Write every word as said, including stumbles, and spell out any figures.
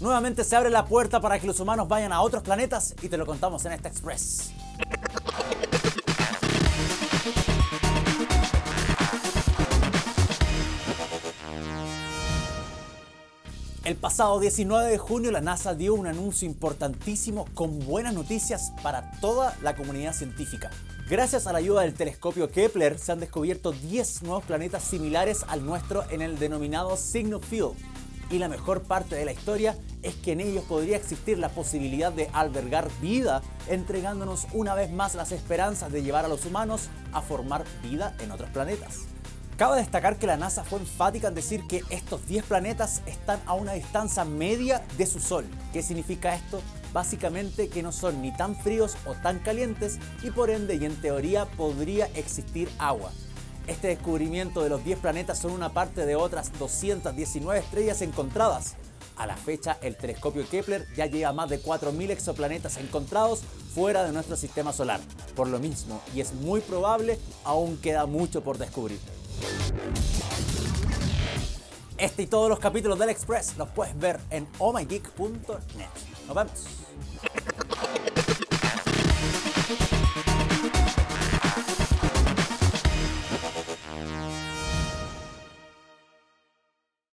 Nuevamente se abre la puerta para que los humanos vayan a otros planetas y te lo contamos en este Express. El pasado diecinueve de junio la NASA dio un anuncio importantísimo con buenas noticias para toda la comunidad científica. Gracias a la ayuda del telescopio Kepler se han descubierto diez nuevos planetas similares al nuestro en el denominado Signal Field. Y la mejor parte de la historia es que en ellos podría existir la posibilidad de albergar vida, entregándonos una vez más las esperanzas de llevar a los humanos a formar vida en otros planetas. Cabe destacar que la NASA fue enfática en decir que estos diez planetas están a una distancia media de su Sol. ¿Qué significa esto? Básicamente que no son ni tan fríos o tan calientes y por ende y en teoría podría existir agua. Este descubrimiento de los diez planetas son una parte de otras doscientas diecinueve estrellas encontradas. A la fecha, el telescopio Kepler ya lleva más de cuatro mil exoplanetas encontrados fuera de nuestro sistema solar. Por lo mismo, y es muy probable, aún queda mucho por descubrir. Este y todos los capítulos del Express los puedes ver en oh my geek punto net. Nos vemos.